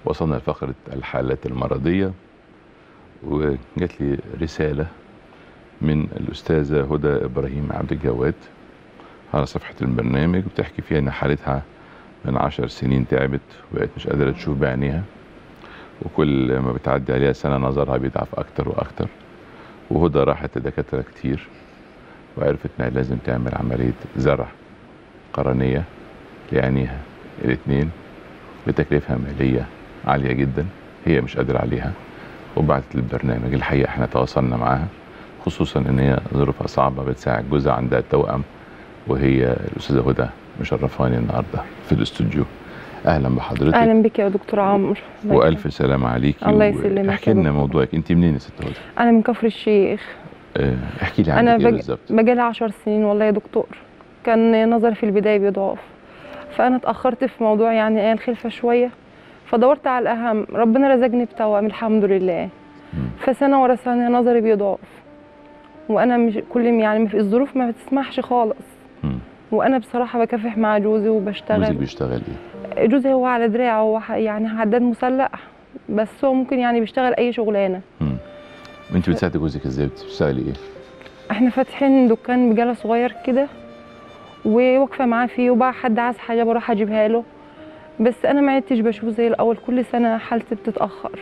وصلنا لفقرة الحالات المرضية، وجات لي رسالة من الأستاذة هدى إبراهيم عبد الجواد على صفحة البرنامج، وبتحكي فيها إن حالتها من 10 سنين تعبت وبقت مش قادرة تشوف بعينيها، وكل ما بتعدي عليها سنة نظرها بيضعف أكتر وأكتر. وهدى راحت لدكاترة كتير وعرفت إنها لازم تعمل عملية زرع قرنية لعينيها الاتنين بتكلفة مالية عالية جدا هي مش قادرة عليها، وبعتت للبرنامج. الحقيقة احنا تواصلنا معاها، خصوصا ان هي ظروفها صعبة، بتساعد جوزها عندها توأم، وهي الأستاذة هدى مشرفاني النهارده في الاستوديو. اهلا بحضرتك. اهلا بك يا دكتور عمرو، والف سلامة عليكي. الله يسلمك. احكي لنا موضوعك، انت منين يا ست هدى؟ انا من كفر الشيخ. احكي لي عنك ايه بالظبط. بقالي 10 سنين والله يا دكتور. كان نظري في البدايه بيضعف، فانا اتاخرت في موضوع يعني الخلفه شويه، فدورت على الاهم. ربنا رزقني بتوأم الحمد لله. فسنه ورا سنه نظري بيضعف، وانا مش كل يعني في الظروف ما بتسمحش خالص. وانا بصراحه بكافح مع جوزي وبشتغل. جوزك بيشتغل ايه؟ جوزي هو على دراعه، هو يعني حداد مسلح، بس هو ممكن يعني بيشتغل اي شغلانه. انت بتساعدي جوزك ازاي؟ بتشتغلي ايه؟ احنا فاتحين دكان بجاله صغير كده وواقفه معاه فيه، وبقى حد عايز حاجه بروح اجيبها له، بس انا ما عدتش بشوف زي الاول، كل سنه حالتي بتتاخر.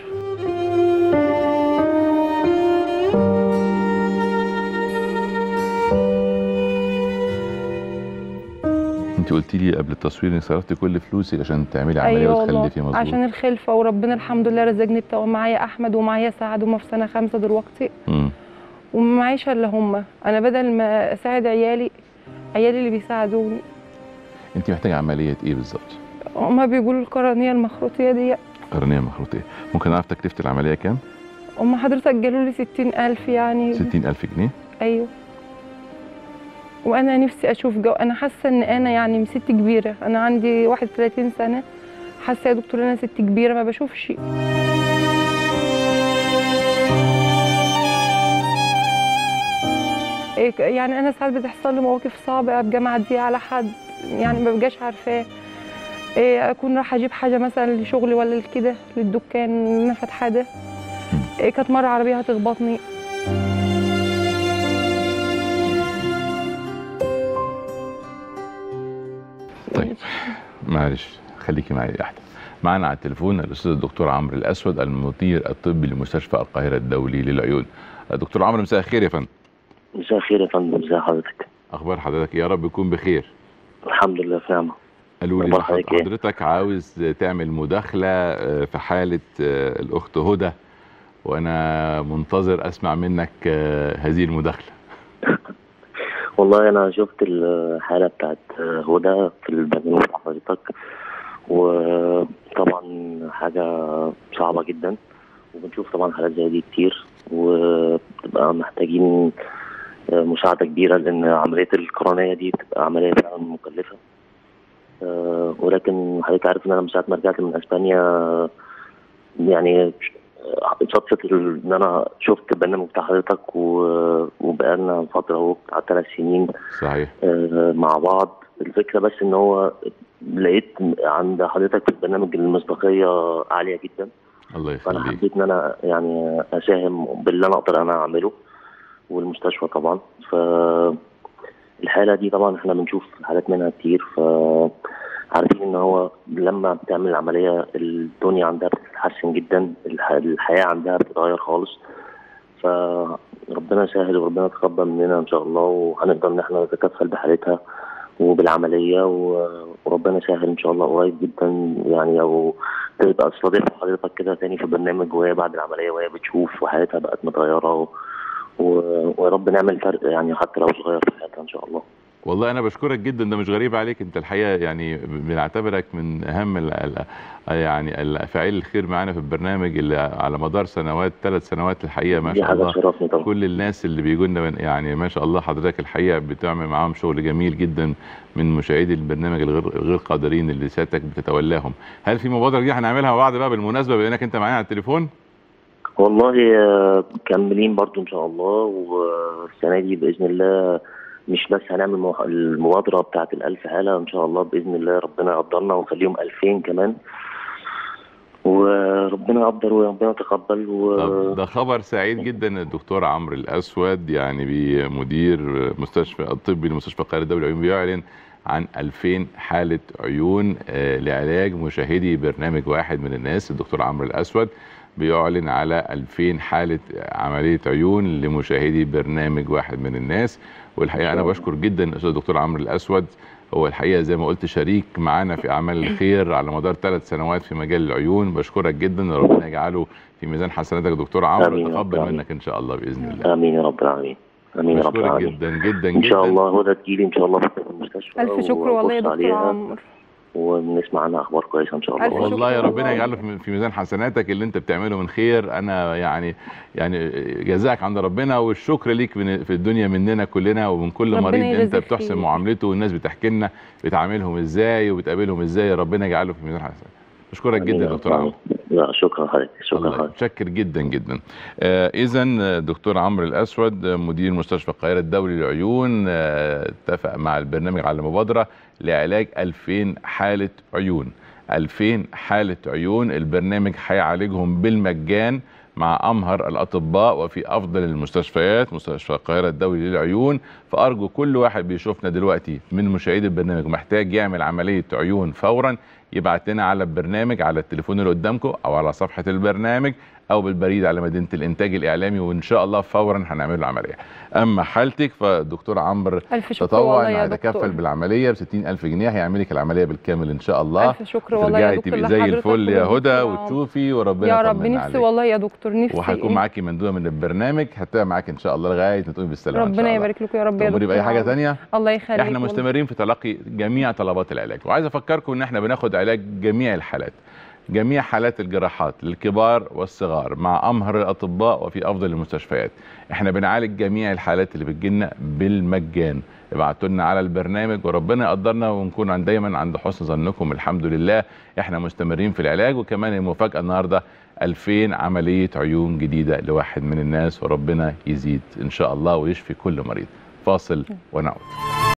انت قلتي لي قبل التصوير انك صرفتي كل فلوسك عشان تعملي عمليه. أيوة وتخلفي. مظبوط. عشان الخلفه، وربنا الحمد لله رزقني بتوأم. معايا احمد ومعايا سعد، وما في سنه 5 دلوقتي. وما معيش الا هم. انا بدل ما اساعد عيالي اللي بيساعدوني. انت محتاجه عمليه ايه بالظبط؟ هما بيقولوا القرنيه المخروطيه دي. قرنيه مخروطيه. ممكن اعرف تكلفه العمليه كام؟ هما حضرتك قالوا لي 60,000 يعني. 60,000 جنيه؟ ايوه. وانا نفسي اشوف انا حاسه ان انا يعني ست كبيره، انا عندي 31 سنه، حاسه يا دكتور انا ست كبيره ما بشوفش. يعني انا ساعات بتحصل لي مواقف صعبه، ابقى معديه على حد يعني ما ببقاش عارفاه، اكون رايحه اجيب حاجه مثلا لشغلي ولا كده للدكان اللي انا فاتحاه ده، كانت مره عربيه هتخبطني. طيب معلش خليكي معايا احسن. معانا على التليفون الاستاذ الدكتور عمرو الاسود، المدير الطبي لمستشفى القاهره الدولي للعيون. دكتور عمرو، مساء الخير يا فندم. مساء الخير يا فندم، ازي حضرتك؟ اخبار حضرتك؟ يا رب يكون بخير. الحمد لله في نعمه. قالوا لي حضرتك عاوز تعمل مداخله في حاله الاخت هدى، وانا منتظر اسمع منك هذه المداخله. والله انا شفت الحاله بتاعت هدى في البرنامج بتاع حضرتك، وطبعا حاجه صعبه جدا، وبنشوف طبعا حالات زي دي كتير، وبتبقى محتاجين مساعده كبيره، لان عمليه القرنيه دي بتبقى عمليه فعلا مكلفه. ولكن حضرتك عارف ان انا من ساعه ما رجعت من اسبانيا يعني صدفة ان انا شفت البرنامج بتاع حضرتك، وبقالنا فتره اهو بتاع 3 سنين صحيح مع بعض. الفكره بس ان هو لقيت عند حضرتك في البرنامج المصداقيه عاليه جدا. الله يخليك. فانا حبيت ان انا يعني اساهم باللي انا اقدر انا اعمله، والمستشفى طبعا. فالحاله دي طبعا احنا بنشوف حالات منها كتير، عارفين ان هو لما بتعمل العمليه الدنيا عندها بتتحسن جدا، الحياه عندها بتتغير خالص. فربنا يسهل وربنا يتقبل مننا ان شاء الله، وهنقدر ان احنا نتكفل بحالتها وبالعمليه، وربنا يسهل ان شاء الله قريب جدا. يعني لو تبقى استضيف حضرتك كده تاني في البرنامج وهي بعد العمليه وهي بتشوف وحياتها بقت متغيره، ويا رب نعمل فرق يعني حتى لو صغير في حياتها ان شاء الله. والله انا بشكرك جدا، ده مش غريب عليك، انت الحقيقه يعني بنعتبرك من اهم يعني فاعل الخير معانا في البرنامج، اللي على مدار سنوات 3 سنوات الحقيقه ما شاء الله طبعا. كل الناس اللي بيجوا لنا يعني ما شاء الله حضرتك الحقيقه بتعمل معاهم شغل جميل جدا من مشاهدي البرنامج الغير قادرين اللي سيادتك بتتولاهم. هل في مبادره دي هنعملها مع بعض بقى بالمناسبه بانك انت معايا على التليفون؟ والله مكملين برضو ان شاء الله، والسنه دي باذن الله مش بس هنعمل المبادره بتاعت ال1000 حاله ان شاء الله باذن الله، ربنا يقدرنا ونخليهم 2000 كمان. ربنا يقدر وربنا يتقبل طب ده خبر سعيد جدا. الدكتور عمرو الأسود يعني بمدير مستشفى الطبي لمستشفى القاهرة الدولي للعيون بيعلن عن 2000 حالة عيون لعلاج مشاهدي برنامج واحد من الناس. الدكتور عمرو الأسود بيعلن على 2000 حالة عملية عيون لمشاهدي برنامج واحد من الناس. والحقيقة أنا بشكر جدا الأستاذ الدكتور عمرو الأسود. هو الحقيقة زي ما قلت شريك معانا في أعمال الخير على مدار 3 سنوات في مجال العيون. بشكرك جدا، ربنا يجعله في ميزان حسناتك يا دكتور عمرو، وتقبل منك إن شاء الله بإذن الله. آمين يا رب العالمين. امين يا رب العالمين. جدا جدا ان شاء الله هدى تجيلي ان شاء الله في المستشفى. الف شكر والله يا دكتور عمرو، ونسمع عنها اخبار كويسه ان شاء الله. والله يا ربنا يجعله في ميزان حسناتك اللي انت بتعمله من خير. انا يعني جزاك عند ربنا، والشكر ليك في الدنيا مننا كلنا ومن كل مريض انت بتحسن معاملته، والناس بتحكي لنا بتعاملهم ازاي وبتقابلهم ازاي. ربنا يجعله في ميزان حسناتك. بشكرك جدا يا دكتور عمرو. لا شكرا حضرتك، شكرا حضرتك، متشكر جدا جدا. اذا دكتور عمرو الاسود مدير مستشفى القاهره الدولي للعيون اتفق مع البرنامج على مبادره لعلاج 2000 حاله عيون. 2000 حاله عيون البرنامج هيعالجهم بالمجان مع امهر الاطباء وفي افضل المستشفيات، مستشفى القاهره الدولي للعيون. فارجو كل واحد بيشوفنا دلوقتي من مشاهدي البرنامج محتاج يعمل عمليه عيون فورا يبعت لنا على البرنامج على التليفون اللي قدامكم او على صفحه البرنامج او بالبريد على مدينه الانتاج الاعلامي، وان شاء الله فورا هنعمل له عمليه. اما حالتك فالدكتور عمرو تطوع انه هيتكفل بالعمليه ب 60,000 جنيه، هيعمل لك العمليه بالكامل ان شاء الله. الف شكر والله يا دكتور، تبقي زي الفل يا هدى وتشوفي وربنا يا رب. نفسي والله يا دكتور، نفسي. وهيكون معاكي مندوبه من البرنامج هتبقى معاكي ان شاء الله لغايه ما تقومي بالسلامه. ربنا يبارك لكم يا رب يا دكتور. باي حاجه ثانيه؟ الله يخليك. احنا مستمرين في تلقي جميع طلبات العلاج، وعايز افكركم ان احنا بناخد علاج جميع الحالات، جميع حالات الجراحات للكبار والصغار مع امهر الاطباء وفي افضل المستشفيات. احنا بنعالج جميع الحالات اللي بتجيلنا بالمجان. ابعتوا لنا على البرنامج وربنا يقدرنا ونكون دايما عند حسن ظنكم. الحمد لله احنا مستمرين في العلاج، وكمان المفاجاه النهارده 2000 عمليه عيون جديده لواحد من الناس، وربنا يزيد ان شاء الله ويشفي كل مريض. فاصل ونعود.